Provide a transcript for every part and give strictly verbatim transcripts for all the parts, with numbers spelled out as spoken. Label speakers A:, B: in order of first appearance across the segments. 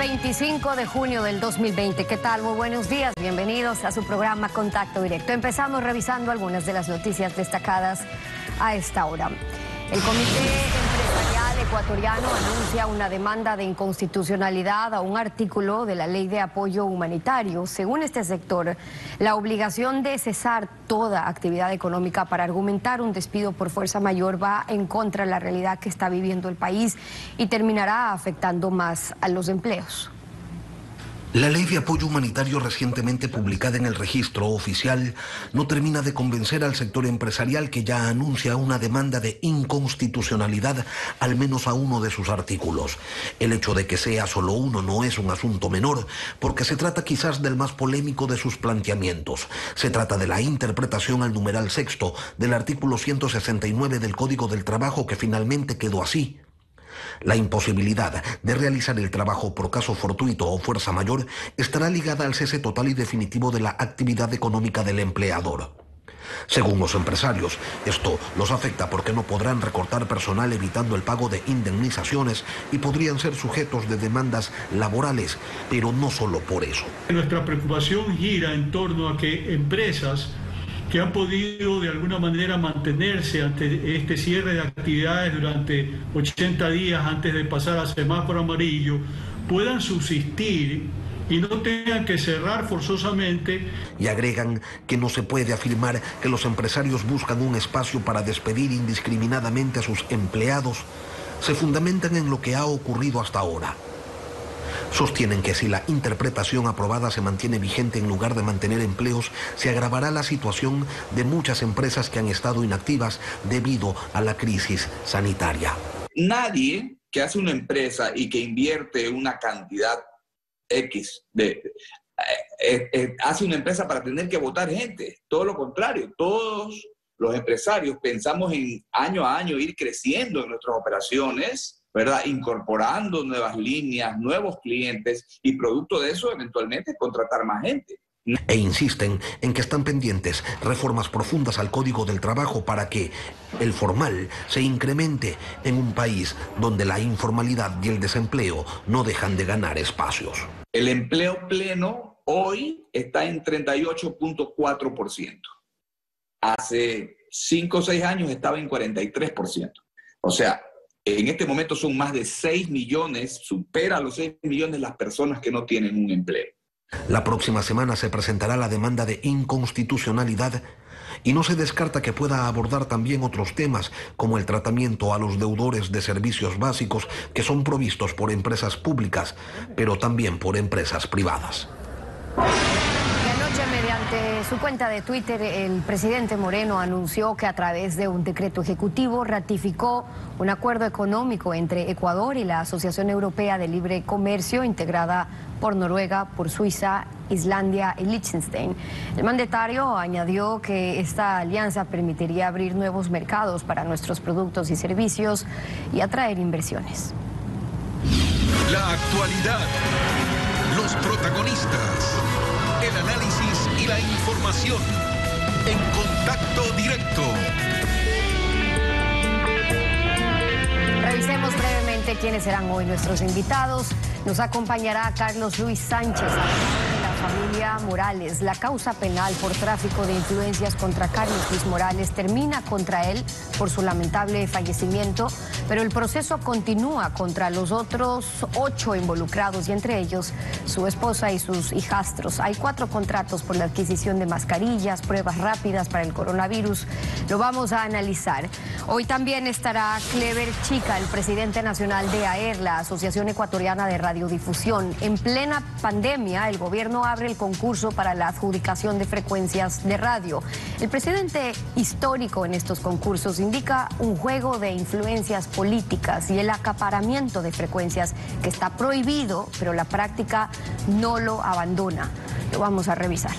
A: veinticinco de junio del dos mil veinte. ¿Qué tal? Muy buenos días. Bienvenidos a su programa Contacto Directo. Empezamos revisando algunas de las noticias destacadas a esta hora. El Comité Empresarial Ecuatoriano anuncia una demanda de inconstitucionalidad a un artículo de la Ley de Apoyo Humanitario. Según este sector, la obligación de cesar toda actividad económica para argumentar un despido por fuerza mayor va en contra de la realidad que está viviendo el país y terminará afectando más a los empleos.
B: La ley de apoyo humanitario recientemente publicada en el registro oficial no termina de convencer al sector empresarial, que ya anuncia una demanda de inconstitucionalidad al menos a uno de sus artículos. El hecho de que sea solo uno no es un asunto menor, porque se trata quizás del más polémico de sus planteamientos. Se trata de la interpretación al numeral sexto del artículo ciento sesenta y nueve del Código del Trabajo, que finalmente quedó así. La imposibilidad de realizar el trabajo por caso fortuito o fuerza mayor estará ligada al cese total y definitivo de la actividad económica del empleador. Según los empresarios, esto los afecta porque no podrán recortar personal evitando el pago de indemnizaciones y podrían ser sujetos de demandas laborales, pero no solo por eso.
C: Nuestra preocupación gira en torno a que empresas que han podido de alguna manera mantenerse ante este cierre de actividades durante ochenta días antes de pasar a semáforo amarillo, puedan subsistir y no tengan que cerrar forzosamente.
B: Y agregan que no se puede afirmar que los empresarios buscan un espacio para despedir indiscriminadamente a sus empleados. Se fundamentan en lo que ha ocurrido hasta ahora. Sostienen que si la interpretación aprobada se mantiene vigente en lugar de mantener empleos, se agravará la situación de muchas empresas que han estado inactivas debido a la crisis sanitaria.
D: Nadie que hace una empresa y que invierte una cantidad X de, eh, eh, eh, hace una empresa para tener que votar gente. Todo lo contrario, todos los empresarios pensamos en año a año ir creciendo en nuestras operaciones, ¿verdad? Incorporando nuevas líneas, nuevos clientes y producto de eso eventualmente contratar más gente.
B: E insisten en que están pendientes reformas profundas al Código del Trabajo para que el formal se incremente en un país donde la informalidad y el desempleo no dejan de ganar espacios.
D: El empleo pleno hoy está en treinta y ocho punto cuatro por ciento. Hace cinco o seis años estaba en cuarenta y tres por ciento. O sea, en este momento son más de seis millones, supera los seis millones las personas que no tienen un empleo.
B: La próxima semana se presentará la demanda de inconstitucionalidad y no se descarta que pueda abordar también otros temas, como el tratamiento a los deudores de servicios básicos que son provistos por empresas públicas, pero también por empresas privadas.
A: Mediante su cuenta de Twitter, el presidente Moreno anunció que a través de un decreto ejecutivo ratificó un acuerdo económico entre Ecuador y la Asociación Europea de Libre Comercio, integrada por Noruega, por Suiza, Islandia y Liechtenstein. El mandatario añadió que esta alianza permitiría abrir nuevos mercados para nuestros productos y servicios y atraer inversiones.
E: La actualidad, los protagonistas, el análisis y la información en Contacto Directo.
A: Revisemos brevemente quiénes serán hoy nuestros invitados. Nos acompañará Carlos Luis Sánchez, abogado de la familia Morales. La causa penal por tráfico de influencias contra Carlos Luis Morales termina contra él por su lamentable fallecimiento, pero el proceso continúa contra los otros ocho involucrados y entre ellos su esposa y sus hijastros. Hay cuatro contratos por la adquisición de mascarillas, pruebas rápidas para el coronavirus. Lo vamos a analizar. Hoy también estará Clever Chica, el presidente nacional de A E R, la Asociación Ecuatoriana de Radiodifusión. En plena pandemia, el gobierno abre el concurso para la adjudicación de frecuencias de radio. El precedente histórico en estos concursos indica un juego de influencias políticas y el acaparamiento de frecuencias que está prohibido, pero la práctica no lo abandona. Lo vamos a revisar.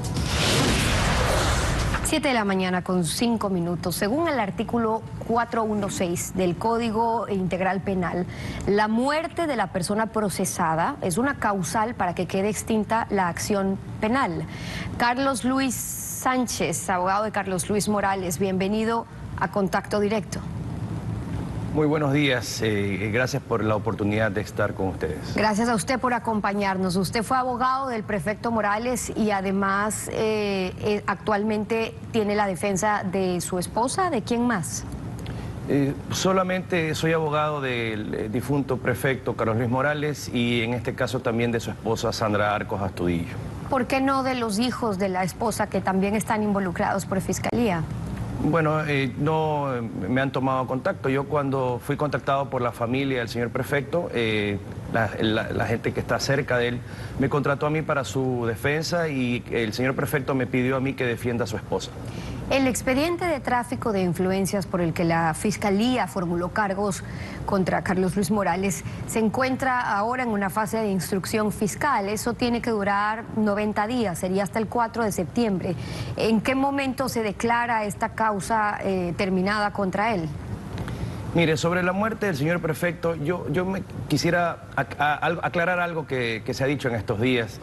A: siete de la mañana con cinco minutos. Según el artículo cuatrocientos dieciséis del Código Integral Penal, la muerte de la persona procesada es una causal para que quede extinta la acción penal. Carlos Luis Sánchez, abogado de Carlos Luis Morales, bienvenido a Contacto Directo.
F: Muy buenos días, eh, gracias por la oportunidad de estar con ustedes.
A: Gracias a usted por acompañarnos. Usted fue abogado del prefecto Morales y además eh, eh, actualmente tiene la defensa de su esposa. ¿De quién más?
F: Eh, solamente soy abogado del eh, difunto prefecto Carlos Luis Morales y en este caso también de su esposa Sandra Arcos Astudillo.
A: ¿Por qué no de los hijos de la esposa que también están involucrados por fiscalía?
F: Bueno, eh, no eh, me han tomado contacto. Yo cuando fui contactado por la familia del señor prefecto, eh, la, la, la gente que está cerca de él me contrató a mí para su defensa y el señor prefecto me pidió a mí que defienda a su esposa.
A: El expediente de tráfico de influencias por el que la Fiscalía formuló cargos contra Carlos Luis Morales se encuentra ahora en una fase de instrucción fiscal. Eso tiene que durar noventa días, sería hasta el cuatro de septiembre. ¿En qué momento se declara esta causa eh, terminada contra él?
F: Mire, sobre la muerte del señor prefecto, yo, yo me quisiera aclarar algo que, que se ha dicho en estos días,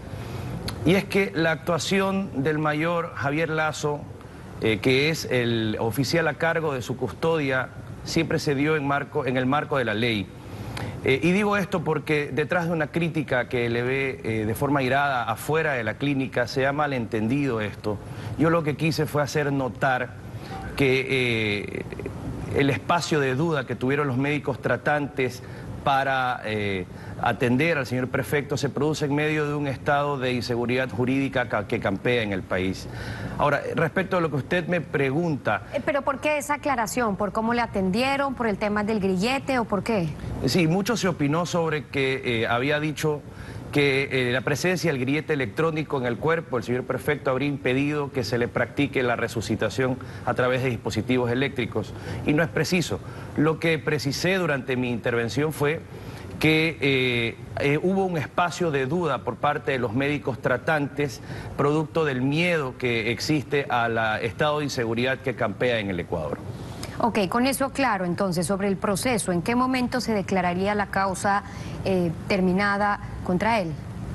F: y es que la actuación del mayor Javier Lazo, Eh, que es el oficial a cargo de su custodia, siempre se dio en, marco, en el marco de la ley. Eh, y digo esto porque detrás de una crítica que le ve eh, de forma irada afuera de la clínica, se ha malentendido esto. Yo lo que quise fue hacer notar que eh, el espacio de duda que tuvieron los médicos tratantes para eh, atender al señor prefecto se produce en medio de un estado de inseguridad jurídica que campea en el país. Ahora, respecto a lo que usted me pregunta...
A: ¿Pero por qué esa aclaración? ¿Por cómo le atendieron? ¿Por el tema del grillete o por qué?
F: Sí, mucho se opinó sobre que eh, había dicho que eh, la presencia del grillete electrónico en el cuerpo, el señor prefecto habría impedido que se le practique la resucitación a través de dispositivos eléctricos. Y no es preciso. Lo que precisé durante mi intervención fue que eh, eh, hubo un espacio de duda por parte de los médicos tratantes, producto del miedo que existe al estado de inseguridad que campea en el Ecuador.
A: Ok, con eso claro, entonces, sobre el proceso, ¿en qué momento se declararía la causa eh, terminada contra él?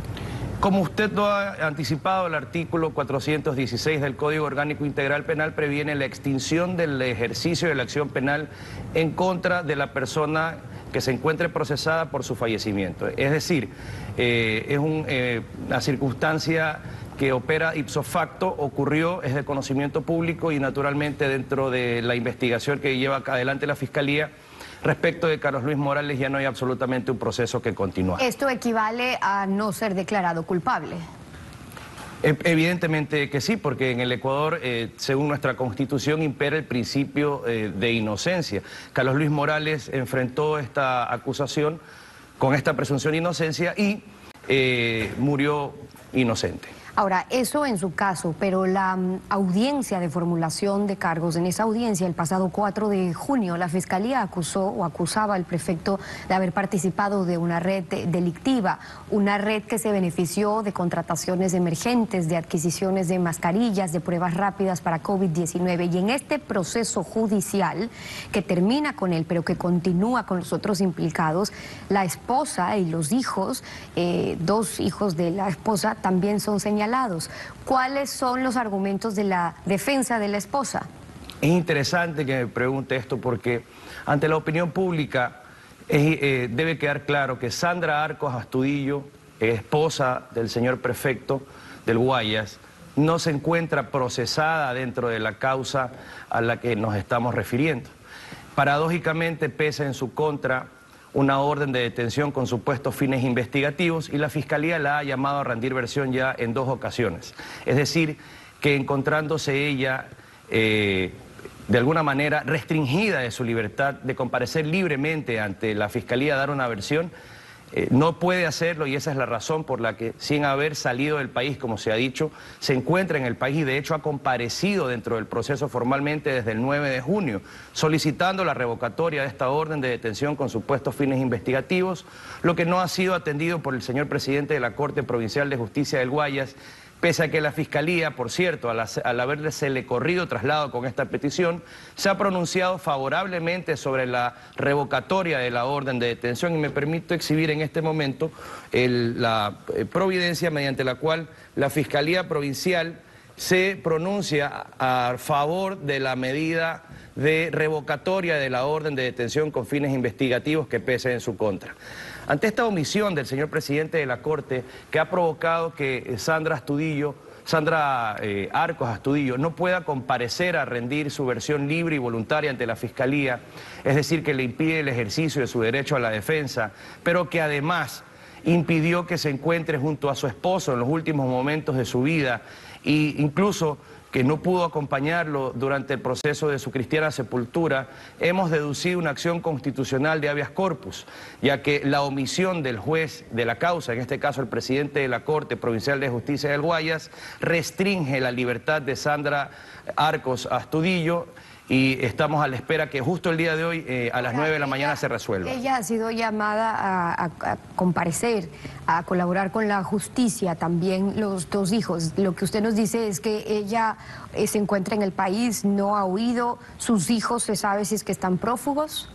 F: Como usted lo ha anticipado, el artículo cuatrocientos dieciséis del Código Orgánico Integral Penal previene la extinción del ejercicio de la acción penal en contra de la persona que se encuentre procesada por su fallecimiento. Es decir, eh, es un, eh, una circunstancia que opera ipso facto, ocurrió, es de conocimiento público y naturalmente dentro de la investigación que lleva adelante la Fiscalía, respecto de Carlos Luis Morales ya no hay absolutamente un proceso que continúa.
A: ¿Esto equivale a no ser declarado culpable?
F: Evidentemente que sí, porque en el Ecuador, eh, según nuestra Constitución, impera el principio eh, de inocencia. Carlos Luis Morales enfrentó esta acusación con esta presunción de inocencia y eh, murió inocente.
A: Ahora, eso en su caso, pero la um, audiencia de formulación de cargos, en esa audiencia el pasado cuatro de junio, la Fiscalía acusó o acusaba al prefecto de haber participado de una red delictiva, una red que se benefició de contrataciones emergentes, de adquisiciones de mascarillas, de pruebas rápidas para COVID diecinueve. Y en este proceso judicial que termina con él, pero que continúa con los otros implicados, la esposa y los hijos, eh, dos hijos de la esposa, también son señalados. ¿Cuáles son los argumentos de la defensa de la esposa?
F: Es interesante que me pregunte esto porque ante la opinión pública eh, eh, debe quedar claro que Sandra Arcos Astudillo, esposa del señor prefecto del Guayas, no se encuentra procesada dentro de la causa a la que nos estamos refiriendo. Paradójicamente pesa en su contra una orden de detención con supuestos fines investigativos y la Fiscalía la ha llamado a rendir versión ya en dos ocasiones. Es decir, que encontrándose ella eh, de alguna manera restringida de su libertad de comparecer libremente ante la Fiscalía a dar una versión, eh, no puede hacerlo y esa es la razón por la que, sin haber salido del país, como se ha dicho, se encuentra en el país y de hecho ha comparecido dentro del proceso formalmente desde el nueve de junio, solicitando la revocatoria de esta orden de detención con supuestos fines investigativos, lo que no ha sido atendido por el señor presidente de la Corte Provincial de Justicia del Guayas, pese a que la Fiscalía, por cierto, al, al haberse corrido traslado con esta petición, se ha pronunciado favorablemente sobre la revocatoria de la orden de detención y me permito exhibir en este momento el, la eh, providencia mediante la cual la Fiscalía Provincial se pronuncia a favor de la medida de revocatoria de la orden de detención con fines investigativos que pese en su contra. Ante esta omisión del señor presidente de la Corte, que ha provocado que Sandra Astudillo, Sandra eh, Arcos Astudillo no pueda comparecer a rendir su versión libre y voluntaria ante la Fiscalía, es decir, que le impide el ejercicio de su derecho a la defensa, pero que además impidió que se encuentre junto a su esposo en los últimos momentos de su vida e incluso que no pudo acompañarlo durante el proceso de su cristiana sepultura, hemos deducido una acción constitucional de habeas corpus, ya que la omisión del juez de la causa, en este caso el presidente de la Corte Provincial de Justicia del Guayas, restringe la libertad de Sandra Arcos Astudillo, y estamos a la espera que justo el día de hoy eh, a las nueve de la mañana se resuelva.
A: Ella ha sido llamada a, a, a comparecer, a colaborar con la justicia, también los dos hijos. Lo que usted nos dice es que ella eh, se encuentra en el país, no ha huido, sus hijos, ¿se sabe si es que están prófugos?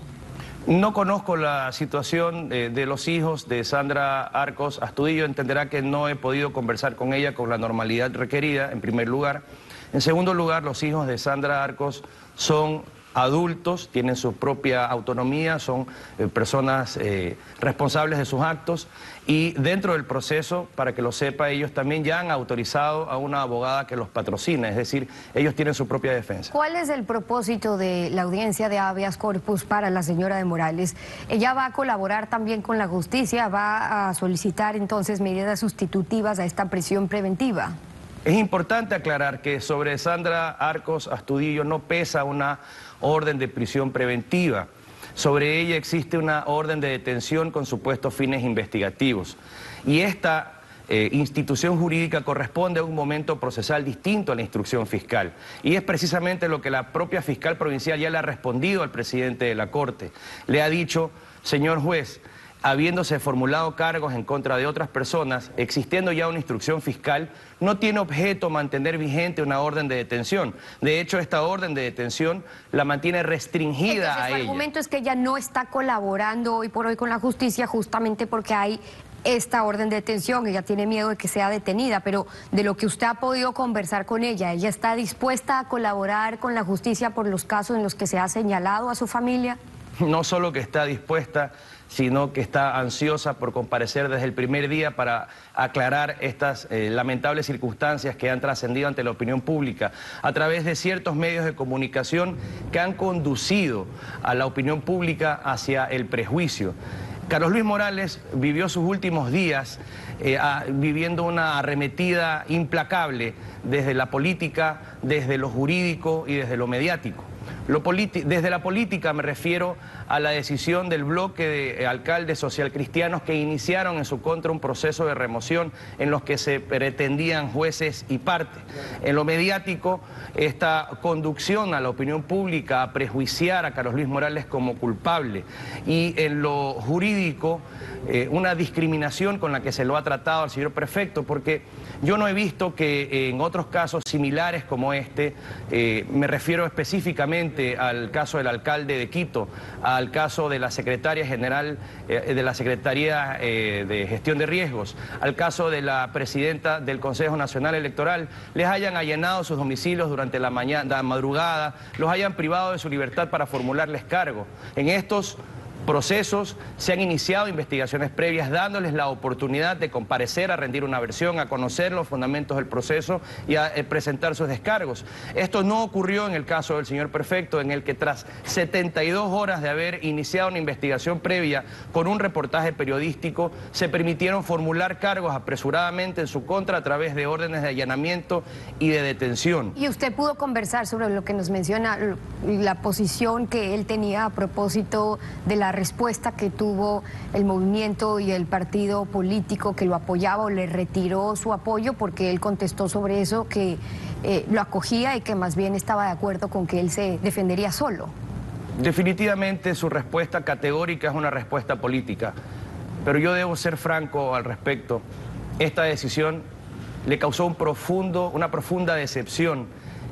F: No conozco la situación de, de los hijos de Sandra Arcos Astudillo, entenderá que no he podido conversar con ella con la normalidad requerida, en primer lugar. En segundo lugar, los hijos de Sandra Arcos son adultos, tienen su propia autonomía, son eh, personas eh, responsables de sus actos y dentro del proceso, para que lo sepa, ellos también ya han autorizado a una abogada que los patrocina, es decir, ellos tienen su propia defensa.
A: ¿Cuál es el propósito de la audiencia de habeas corpus para la señora de Morales? ¿Ella va a colaborar también con la justicia? ¿Va a solicitar entonces medidas sustitutivas a esta prisión preventiva?
F: Es importante aclarar que sobre Sandra Arcos Astudillo no pesa una orden de prisión preventiva. Sobre ella existe una orden de detención con supuestos fines investigativos. Y esta eh, institución jurídica corresponde a un momento procesal distinto a la instrucción fiscal. Y es precisamente lo que la propia fiscal provincial ya le ha respondido al presidente de la Corte. Le ha dicho, señor juez, habiéndose formulado cargos en contra de otras personas, existiendo ya una instrucción fiscal, no tiene objeto mantener vigente una orden de detención. De hecho, esta orden de detención la mantiene restringida.
A: Entonces,
F: a
A: su
F: ella.
A: El argumento es que ella no está colaborando hoy por hoy con la justicia justamente porque hay esta orden de detención, ella tiene miedo de que sea detenida, pero de lo que usted ha podido conversar con ella, ¿ella está dispuesta a colaborar con la justicia por los casos en los que se ha señalado a su familia?
F: No solo que está dispuesta, sino que está ansiosa por comparecer desde el primer día para aclarar estas eh, lamentables circunstancias que han trascendido ante la opinión pública a través de ciertos medios de comunicación que han conducido a la opinión pública hacia el prejuicio. Carlos Luis Morales vivió sus últimos días eh, a, viviendo una arremetida implacable desde la política, desde lo jurídico y desde lo mediático. Lo desde la política me refiero a la decisión del bloque de alcaldes socialcristianos que iniciaron en su contra un proceso de remoción en los que se pretendían jueces y parte. En lo mediático, esta conducción a la opinión pública a prejuiciar a Carlos Luis Morales como culpable. Y en lo jurídico, eh, una discriminación con la que se lo ha tratado al señor prefecto, porque yo no he visto que en otros casos similares como este, eh, me refiero específicamente al caso del alcalde de Quito, al caso de la secretaria general eh, de la Secretaría eh, de Gestión de Riesgos, al caso de la presidenta del Consejo Nacional Electoral, les hayan allanado sus domicilios durante la, mañana, la madrugada, los hayan privado de su libertad para formularles cargo. En estos procesos se han iniciado investigaciones previas dándoles la oportunidad de comparecer a rendir una versión, a conocer los fundamentos del proceso y a eh, presentar sus descargos. Esto no ocurrió en el caso del señor prefecto, en el que tras setenta y dos horas de haber iniciado una investigación previa con un reportaje periodístico, se permitieron formular cargos apresuradamente en su contra a través de órdenes de allanamiento y de detención.
A: ¿Y usted pudo conversar sobre lo que nos menciona, la posición que él tenía a propósito de la respuesta que tuvo el movimiento y el partido político que lo apoyaba o le retiró su apoyo, porque él contestó sobre eso que eh, lo acogía y que más bien estaba de acuerdo con que él se defendería solo?
F: Definitivamente su respuesta categórica es una respuesta política, pero yo debo ser franco al respecto. Esta decisión le causó un profundo, una profunda decepción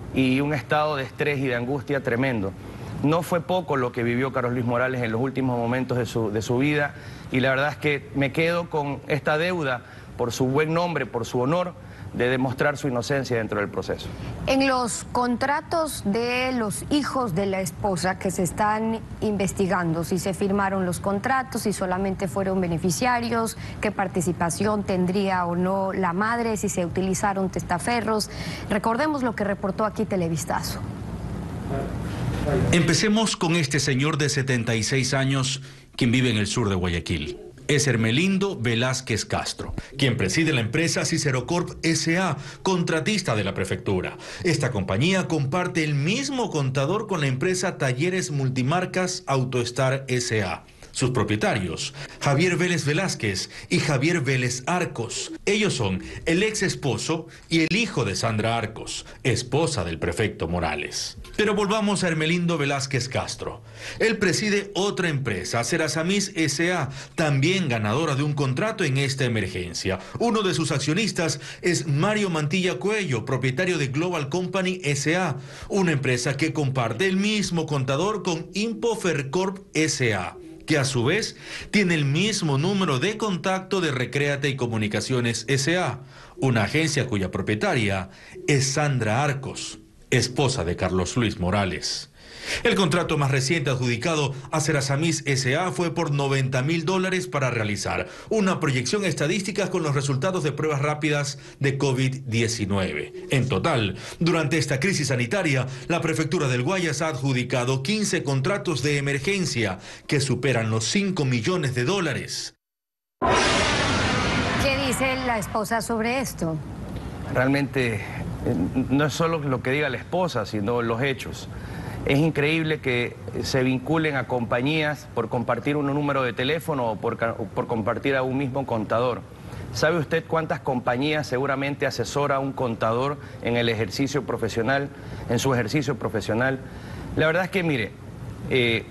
F: y un estado de estrés y de angustia tremendo. No fue poco lo que vivió Carlos Luis Morales en los últimos momentos de su, de su vida, y la verdad es que me quedo con esta deuda por su buen nombre, por su honor, de demostrar su inocencia dentro del proceso.
A: En los contratos de los hijos de la esposa que se están investigando, si se firmaron los contratos, si solamente fueron beneficiarios, qué participación tendría o no la madre, si se utilizaron testaferros. Recordemos lo que reportó aquí Televistazo.
G: Empecemos con este señor de setenta y seis años, quien vive en el sur de Guayaquil. Es Hermelindo Velázquez Castro, quien preside la empresa Cicerocorp S A, contratista de la prefectura. Esta compañía comparte el mismo contador con la empresa Talleres Multimarcas Autostar S A. Sus propietarios, Javier Vélez Velázquez y Javier Vélez Arcos. Ellos son el ex esposo y el hijo de Sandra Arcos, esposa del prefecto Morales. Pero volvamos a Hermelindo Velázquez Castro. Él preside otra empresa, Serasamis S A, también ganadora de un contrato en esta emergencia. Uno de sus accionistas es Mario Mantilla Cuello, propietario de Global Company S A, una empresa que comparte el mismo contador con Impofercorp S A, que a su vez tiene el mismo número de contacto de Recréate y Comunicaciones S A, una agencia cuya propietaria es Sandra Arcos, esposa de Carlos Luis Morales. El contrato más reciente adjudicado a Serasamis S A fue por noventa mil dólares para realizar una proyección estadística con los resultados de pruebas rápidas de COVID diecinueve. En total, durante esta crisis sanitaria, la prefectura del Guayas ha adjudicado quince contratos de emergencia que superan los cinco millones de dólares.
A: ¿Qué dice la esposa sobre esto?
F: Realmente eh, no es solo lo que diga la esposa, sino los hechos. Es increíble que se vinculen a compañías por compartir un número de teléfono o por, por compartir a un mismo contador. ¿Sabe usted cuántas compañías seguramente asesora un contador en el ejercicio profesional, en su ejercicio profesional? La verdad es que, mire, eh,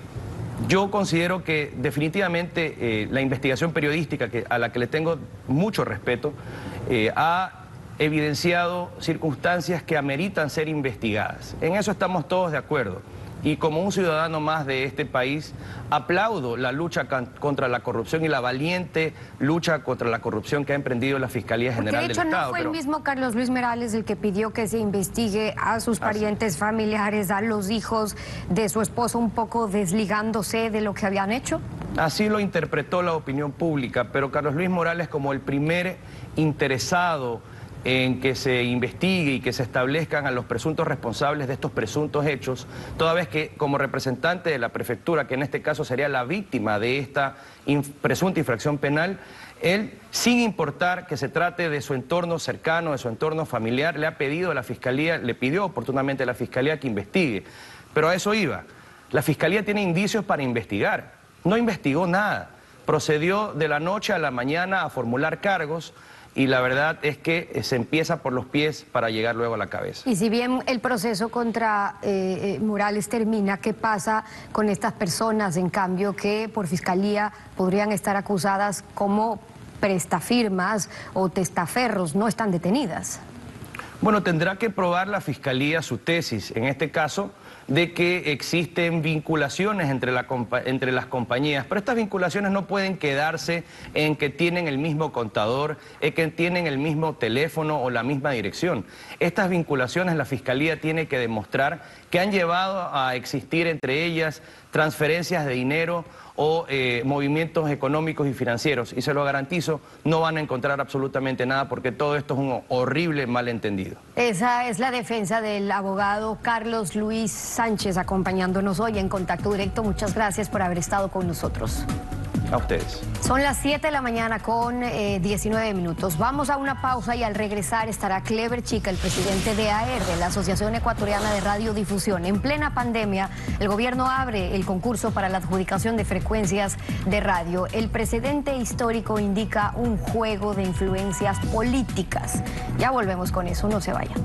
F: yo considero que definitivamente eh, la investigación periodística, que, a la que le tengo mucho respeto, eh, ha evidenciado circunstancias que ameritan ser investigadas. En eso estamos todos de acuerdo. Y como un ciudadano más de este país, aplaudo la lucha contra la corrupción y la valiente lucha contra la corrupción que ha emprendido la Fiscalía General del Estado.
A: De hecho, no fue
F: pero...
A: el mismo Carlos Luis Morales el que pidió que se investigue a sus parientes Así. familiares, a los hijos de su esposo, un poco desligándose de lo que habían hecho.
F: Así lo interpretó la opinión pública, pero Carlos Luis Morales, como el primer interesado en que se investigue y que se establezcan a los presuntos responsables de estos presuntos hechos, toda vez que como representante de la prefectura, que en este caso sería la víctima de esta inf- presunta infracción penal, él, sin importar que se trate de su entorno cercano, de su entorno familiar, le ha pedido a la Fiscalía, le pidió oportunamente a la Fiscalía que investigue. Pero a eso iba. La Fiscalía tiene indicios para investigar. No investigó nada. Procedió de la noche a la mañana a formular cargos, y la verdad es que se empieza por los pies para llegar luego a la cabeza.
A: Y si bien el proceso contra eh, Morales termina, ¿qué pasa con estas personas, en cambio, que por fiscalía podrían estar acusadas como prestafirmas o testaferros? No están detenidas.
F: Bueno, tendrá que probar la Fiscalía su tesis, en este caso, de que existen vinculaciones entre, la, entre las compañías, pero estas vinculaciones no pueden quedarse en que tienen el mismo contador, en que tienen el mismo teléfono o la misma dirección. Estas vinculaciones la Fiscalía tiene que demostrar que han llevado a existir entre ellas transferencias de dinero o eh, movimientos económicos y financieros, y se lo garantizo, no van a encontrar absolutamente nada porque todo esto es un horrible malentendido.
A: Esa es la defensa del abogado Carlos Luis Sánchez, acompañándonos hoy en Contacto Directo. Muchas gracias por haber estado con nosotros.
F: A ustedes.
A: Son las siete de la mañana con eh, diecinueve minutos. Vamos a una pausa y al regresar estará Clever Chica, el presidente de A E R, de la Asociación Ecuatoriana de Radiodifusión. En plena pandemia, el gobierno abre el concurso para la adjudicación de frecuencias de radio. El precedente histórico indica un juego de influencias políticas. Ya volvemos con eso, no se vayan.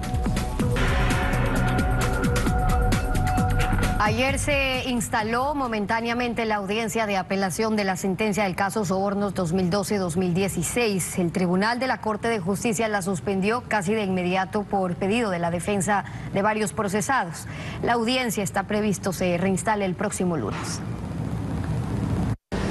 A: Ayer se instaló momentáneamente la audiencia de apelación de la sentencia del caso Sobornos dos mil doce dos mil dieciséis. El Tribunal de la Corte de Justicia la suspendió casi de inmediato por pedido de la defensa de varios procesados. La audiencia está previsto se reinstale el próximo lunes.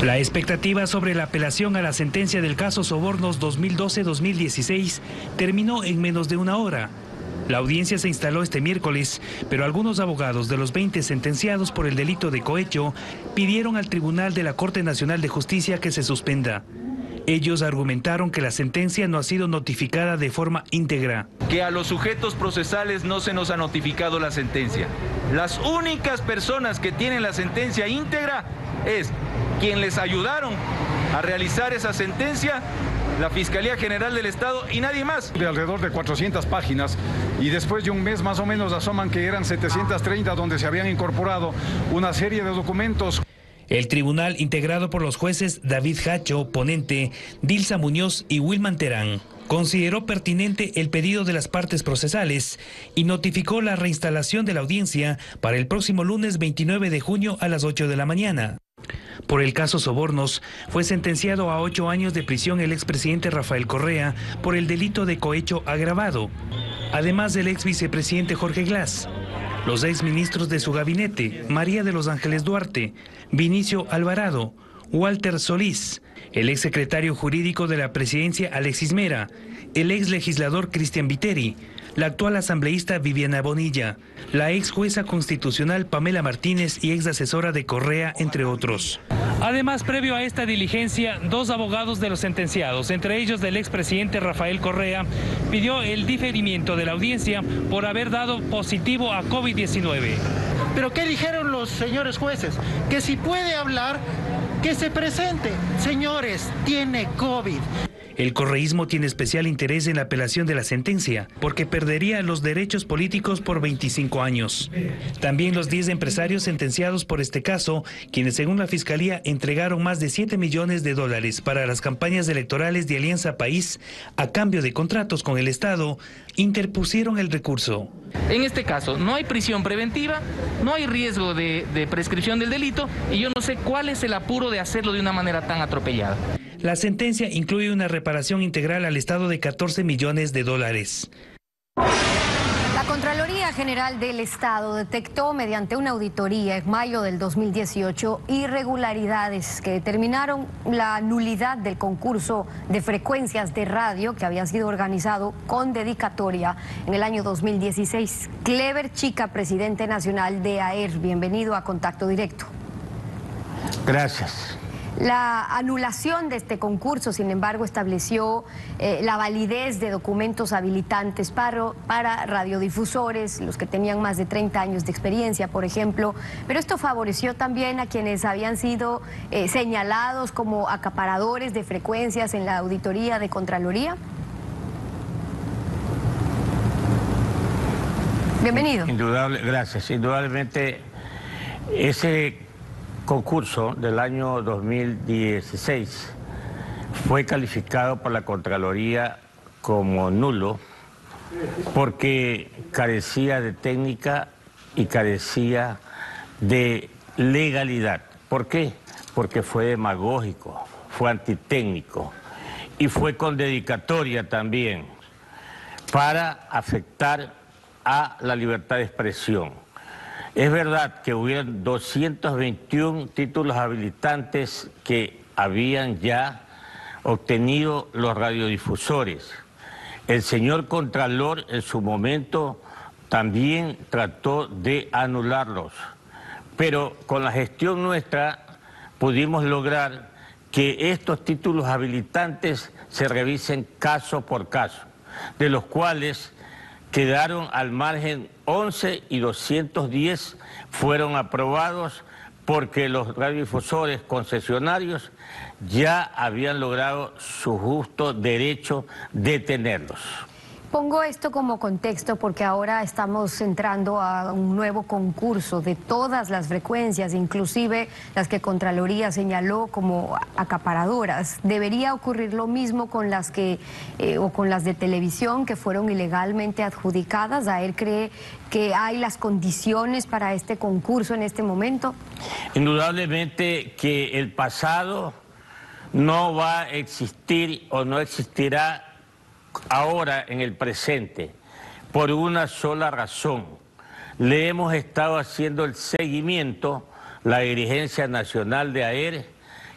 H: La expectativa sobre la apelación a la sentencia del caso Sobornos dos mil doce dos mil dieciséis terminó en menos de una hora. La audiencia se instaló este miércoles, pero algunos abogados de los veinte sentenciados por el delito de cohecho pidieron al Tribunal de la Corte Nacional de Justicia que se suspenda. Ellos argumentaron que la sentencia no ha sido notificada de forma íntegra.
I: Que a los sujetos procesales no se nos ha notificado la sentencia. Las únicas personas que tienen la sentencia íntegra es quien les ayudaron a realizar esa sentencia, la Fiscalía General del Estado y nadie más.
J: De alrededor de cuatrocientas páginas y después de un mes más o menos asoman que eran setecientas treinta donde se habían incorporado una serie de documentos.
H: El tribunal, integrado por los jueces David Hacho, ponente, Dilsa Muñoz y Wilman Terán, consideró pertinente el pedido de las partes procesales y notificó la reinstalación de la audiencia para el próximo lunes veintinueve de junio a las ocho de la mañana. Por el caso Sobornos, fue sentenciado a ocho años de prisión el expresidente Rafael Correa por el delito de cohecho agravado, además del ex vicepresidente Jorge Glass, los ex ministros de su gabinete, María de los Ángeles Duarte, Vinicio Alvarado, Walter Solís, el ex secretario jurídico de la presidencia Alexis Mera, el ex legislador Cristian Viteri, la actual asambleísta Viviana Bonilla, la ex jueza constitucional Pamela Martínez y ex asesora de Correa, entre otros. Además, previo a esta diligencia, dos abogados de los sentenciados, entre ellos del expresidente Rafael Correa, pidió el diferimiento de la audiencia por haber dado positivo a COVID diecinueve.
K: ¿Pero qué dijeron los señores jueces? Que si puede hablar, que se presente. Señores, tiene COVID.
H: El correísmo tiene especial interés en la apelación de la sentencia, porque perdería los derechos políticos por veinticinco años. También los diez empresarios sentenciados por este caso, quienes según la Fiscalía entregaron más de siete millones de dólares para las campañas electorales de Alianza País a cambio de contratos con el Estado, interpusieron el recurso.
L: En este caso no hay prisión preventiva, no hay riesgo de, de prescripción del delito y yo no sé cuál es el apuro de hacerlo de una manera tan atropellada.
H: La sentencia incluye una reparación integral al Estado de catorce millones de dólares.
A: La Contraloría General del Estado detectó mediante una auditoría en mayo del dos mil dieciocho irregularidades que determinaron la nulidad del concurso de frecuencias de radio que había sido organizado con dedicatoria en el año dos mil dieciséis. Clever Chica, presidente nacional de A E R, bienvenido a Contacto Directo.
M: Gracias.
A: La anulación de este concurso, sin embargo, estableció eh, la validez de documentos habilitantes para, para radiodifusores, los que tenían más de treinta años de experiencia, por ejemplo, pero esto favoreció también a quienes habían sido eh, señalados como acaparadores de frecuencias en la auditoría de Contraloría. Bienvenido.
M: Indudable, gracias. Indudablemente, ese concurso del año dos mil dieciséis fue calificado por la Contraloría como nulo porque carecía de técnica y carecía de legalidad. ¿Por qué? Porque fue demagógico, fue antitécnico y fue con dedicatoria también para afectar a la libertad de expresión. Es verdad que hubieron doscientos veintiún títulos habilitantes que habían ya obtenido los radiodifusores. El señor Contralor en su momento también trató de anularlos, pero con la gestión nuestra pudimos lograr que estos títulos habilitantes se revisen caso por caso, de los cuales quedaron al margen once y doscientos diez fueron aprobados porque los radiodifusores concesionarios ya habían logrado su justo derecho de tenerlos.
A: Pongo esto como contexto porque ahora estamos entrando a un nuevo concurso de todas las frecuencias, inclusive las que Contraloría señaló como acaparadoras. ¿Debería ocurrir lo mismo con las que eh, o con las de televisión que fueron ilegalmente adjudicadas? ¿A él cree que hay las condiciones para este concurso en este momento?
M: Indudablemente que el pasado no va a existir o no existirá ahora en el presente, por una sola razón. Le hemos estado haciendo el seguimiento, la dirigencia nacional de A E R,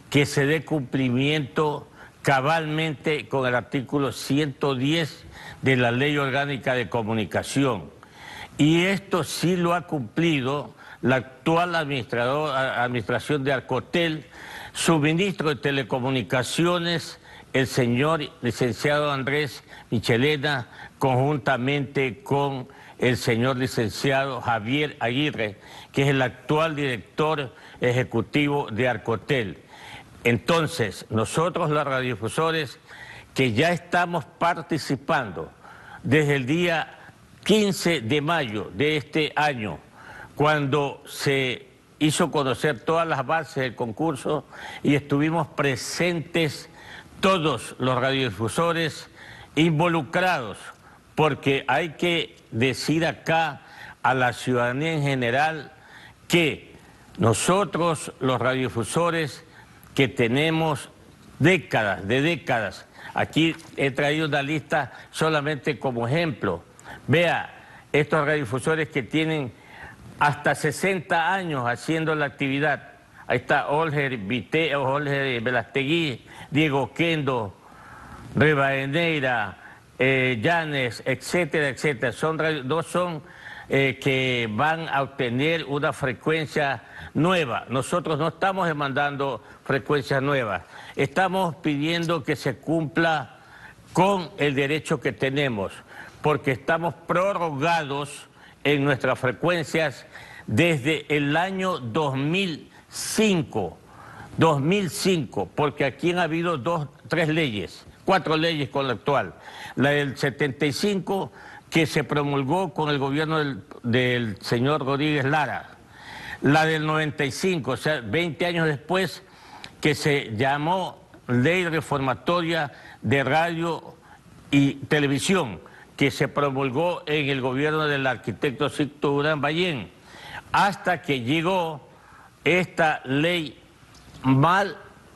M: que se dé cumplimiento cabalmente con el artículo ciento diez de la Ley Orgánica de Comunicación. Y esto sí lo ha cumplido la actual administrador, administración de Arcotel, su ministro de Telecomunicaciones, el señor licenciado Andrés Michelena, conjuntamente con el señor licenciado Javier Aguirre, que es el actual director ejecutivo de Arcotel. Entonces, nosotros los radiodifusores que ya estamos participando desde el día quince de mayo de este año, cuando se hizo conocer todas las bases del concurso y estuvimos presentes todos los radiodifusores involucrados, porque hay que decir acá a la ciudadanía en general que nosotros los radiodifusores que tenemos décadas, de décadas, aquí he traído una lista solamente como ejemplo. Vea, estos radiodifusores que tienen hasta sesenta años haciendo la actividad. Ahí está Olger Vite, Olger Velastegui, Diego Kendo, Rivadeneira, eh, Llanes, etcétera, etcétera. Son, dos son eh, que van a obtener una frecuencia nueva. Nosotros no estamos demandando frecuencias nuevas. Estamos pidiendo que se cumpla con el derecho que tenemos, porque estamos prorrogados en nuestras frecuencias desde el año dos mil cinco, dos mil cinco, porque aquí han habido dos, tres leyes, cuatro leyes con la actual. La del setenta y cinco, que se promulgó con el gobierno del, del señor Rodríguez Lara. La del noventa y cinco, o sea, veinte años después, que se llamó Ley Reformatoria de Radio y Televisión, que se promulgó en el gobierno del arquitecto Sixto Durán Ballén, hasta que llegó esta ley mal,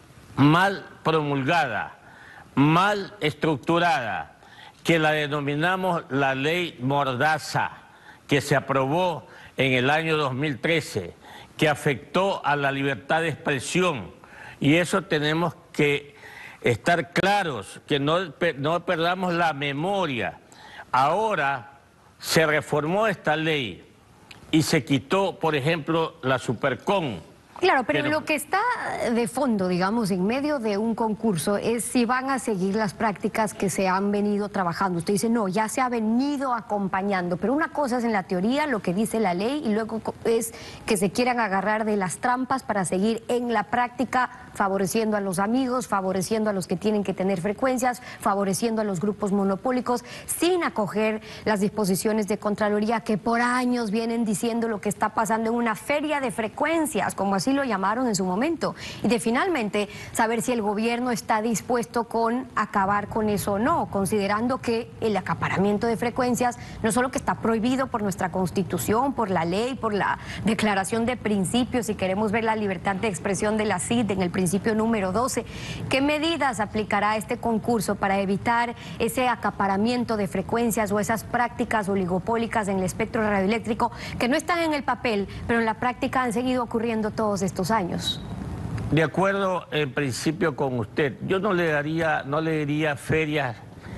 M: mal promulgada, mal estructurada, que la denominamos la ley Mordaza, que se aprobó en el año dos mil trece, que afectó a la libertad de expresión. Y eso tenemos que estar claros, que no, no perdamos la memoria. Ahora se reformó esta ley y se quitó, por ejemplo, la Supercom.
A: Claro, pero,
M: pero
A: lo que está de fondo, digamos, en medio de un concurso es si van a seguir las prácticas que se han venido trabajando. Usted dice, no, ya se ha venido acompañando, pero una cosa es en la teoría lo que dice la ley y luego es que se quieran agarrar de las trampas para seguir en la práctica favoreciendo a los amigos, favoreciendo a los que tienen que tener frecuencias, favoreciendo a los grupos monopólicos, sin acoger las disposiciones de Contraloría que por años vienen diciendo lo que está pasando en una feria de frecuencias, como así lo llamaron en su momento, y de finalmente saber si el gobierno está dispuesto con acabar con eso o no, considerando que el acaparamiento de frecuencias no solo que está prohibido por nuestra Constitución, por la ley, por la Declaración de Principios, si queremos ver la libertad de expresión de la C I D en el principio número doce, ¿qué medidas aplicará este concurso para evitar ese acaparamiento de frecuencias o esas prácticas oligopólicas en el espectro radioeléctrico que no están en el papel, pero en la práctica han seguido ocurriendo todos estos años?
M: De acuerdo en principio con usted, yo no le daría, no le diría ferias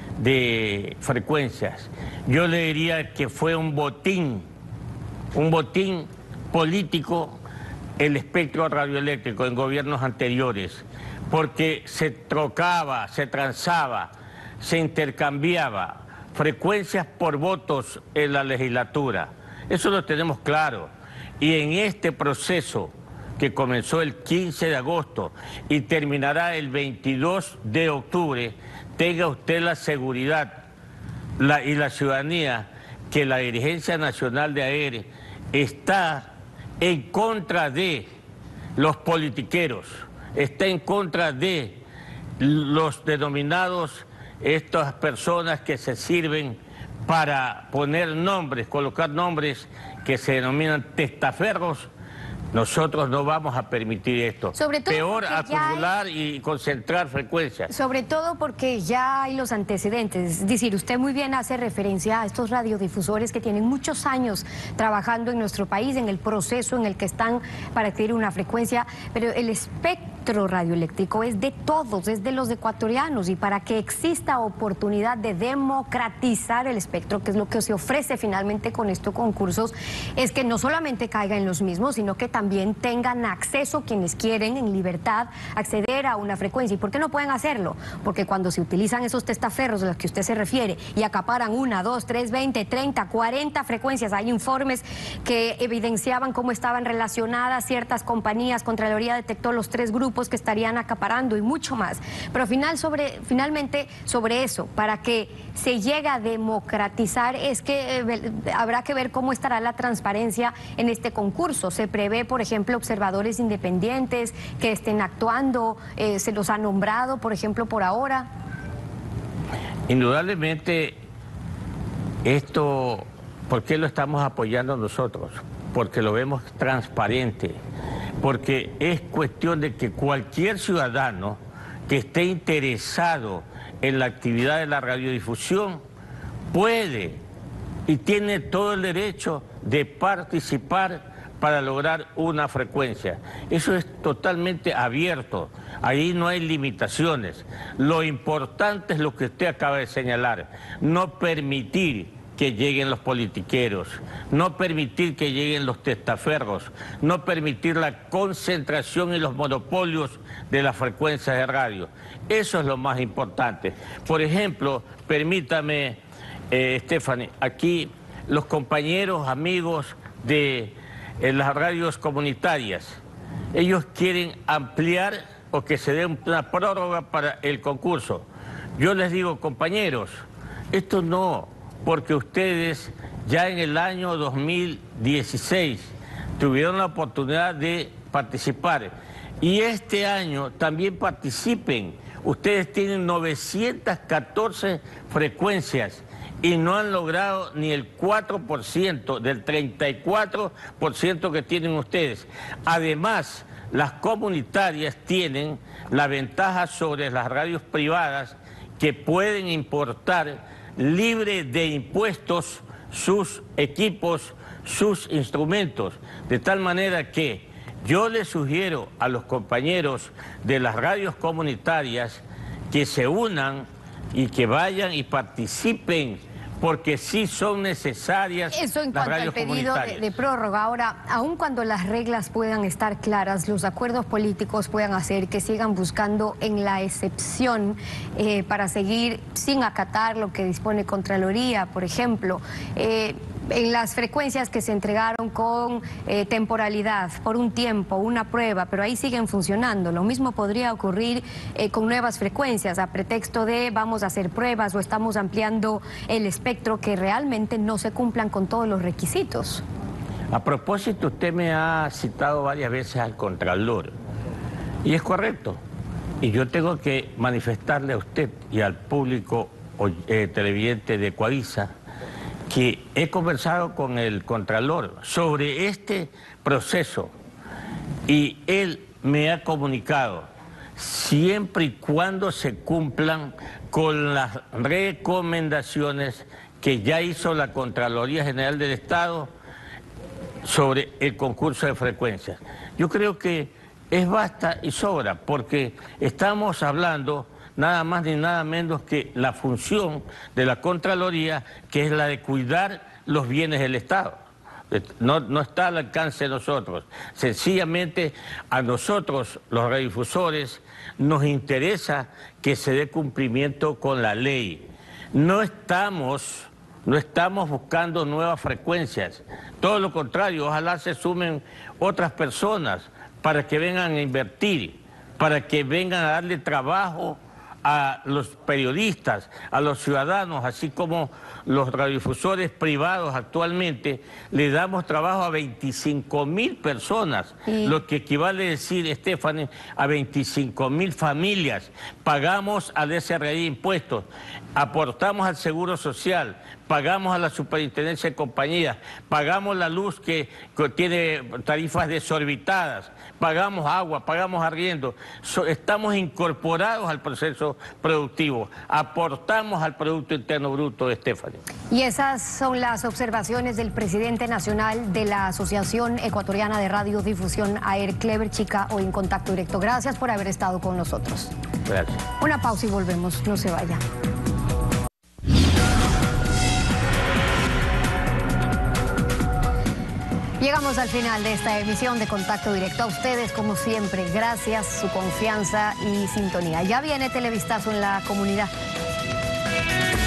M: de frecuencias, yo le diría que fue un botín, un botín político el espectro radioeléctrico en gobiernos anteriores, porque se trocaba, se transaba, se intercambiaba frecuencias por votos en la legislatura. Eso lo tenemos claro. Y en este proceso que comenzó el quince de agosto y terminará el veintidós de octubre, tenga usted la seguridad la, y la ciudadanía que la dirigencia nacional de A E R está en contra de los politiqueros, está en contra de los denominados, estas personas que se sirven para poner nombres, colocar nombres que se denominan testaferros. Nosotros no vamos a permitir esto.
A: Sobre todo
M: Peor, acumular hay... y concentrar frecuencias.
A: Sobre todo porque ya hay los antecedentes. Es decir, usted muy bien hace referencia a estos radiodifusores que tienen muchos años trabajando en nuestro país, en el proceso en el que están para adquirir una frecuencia, pero el espectro espectro radioeléctrico es de todos, es de los ecuatorianos, y para que exista oportunidad de democratizar el espectro, que es lo que se ofrece finalmente con estos concursos, es que no solamente caiga en los mismos, sino que también tengan acceso quienes quieren en libertad acceder a una frecuencia. ¿Y por qué no pueden hacerlo? Porque cuando se utilizan esos testaferros a los que usted se refiere y acaparan una, dos, tres, veinte, treinta, cuarenta frecuencias, hay informes que evidenciaban cómo estaban relacionadas ciertas compañías, Contraloría detectó los tres grupos que estarían acaparando y mucho más. Pero final sobre, finalmente sobre eso, para que se llegue a democratizar, es que eh, habrá que ver cómo estará la transparencia en este concurso. Se prevé, por ejemplo, observadores independientes que estén actuando, eh, se los ha nombrado, por ejemplo, por ahora.
M: Indudablemente, esto, ¿por qué lo estamos apoyando nosotros? Porque lo vemos transparente, porque es cuestión de que cualquier ciudadano que esté interesado en la actividad de la radiodifusión puede y tiene todo el derecho de participar para lograr una frecuencia. Eso es totalmente abierto, ahí no hay limitaciones. Lo importante es lo que usted acaba de señalar, no permitir que lleguen los politiqueros, no permitir que lleguen los testaferros, no permitir la concentración y los monopolios de las frecuencias de radio. Eso es lo más importante. Por ejemplo, permítame, eh, Stephanie, aquí los compañeros, amigos de eh, las radios comunitarias, ellos quieren ampliar o que se dé una prórroga para el concurso. Yo les digo, compañeros, esto no... porque ustedes ya en el año dos mil dieciséis tuvieron la oportunidad de participar y este año también participen. Ustedes tienen novecientas catorce frecuencias y no han logrado ni el cuatro por ciento del treinta y cuatro por ciento que tienen ustedes. Además, las comunitarias tienen la ventaja sobre las radios privadas que pueden importar libre de impuestos sus equipos, sus instrumentos, de tal manera que yo les sugiero a los compañeros de las radios comunitarias que se unan y que vayan y participen, porque sí son necesarias
A: Eso en
M: las
A: cuanto
M: radios
A: al pedido de, de prórroga. Ahora, aun cuando las reglas puedan estar claras, los acuerdos políticos puedan hacer que sigan buscando en la excepción eh, para seguir sin acatar lo que dispone Contraloría, por ejemplo, eh, en las frecuencias que se entregaron con eh, temporalidad, por un tiempo, una prueba, pero ahí siguen funcionando. Lo mismo podría ocurrir eh, con nuevas frecuencias, a pretexto de vamos a hacer pruebas o estamos ampliando el espectro, que realmente no se cumplan con todos los requisitos.
M: A propósito, usted me ha citado varias veces al Contralor, y es correcto. Y yo tengo que manifestarle a usted y al público eh, televidente de Coavisa que he conversado con el Contralor sobre este proceso y él me ha comunicado, siempre y cuando se cumplan con las recomendaciones que ya hizo la Contraloría General del Estado sobre el concurso de frecuencias. Yo creo que es basta y sobra, porque estamos hablando nada más ni nada menos que la función de la Contraloría, que es la de cuidar los bienes del Estado. No, no está al alcance de nosotros. Sencillamente a nosotros, los radiodifusores, nos interesa que se dé cumplimiento con la ley. No estamos, no estamos buscando nuevas frecuencias. Todo lo contrario, ojalá se sumen otras personas para que vengan a invertir, para que vengan a darle trabajo a los periodistas, a los ciudadanos, así como los radiodifusores privados actualmente, le damos trabajo a veinticinco mil personas, sí. Lo que equivale a decir, Stephanie, a veinticinco mil familias. Pagamos al S R I impuestos, aportamos al Seguro Social, pagamos a la Superintendencia de Compañías, pagamos la luz que, que tiene tarifas desorbitadas, pagamos agua, pagamos arriendo, so, estamos incorporados al proceso productivo, aportamos al Producto Interno Bruto de Stephanie.
A: Y esas son las observaciones del presidente nacional de la Asociación Ecuatoriana de Radiodifusión, AER, Clever Chica, hoy en Contacto Directo. Gracias por haber estado con nosotros.
M: Gracias.
A: Una pausa y volvemos, no se vaya. Llegamos al final de esta emisión de Contacto Directo. A ustedes, como siempre, gracias, su confianza y sintonía. Ya viene Televistazo en la comunidad.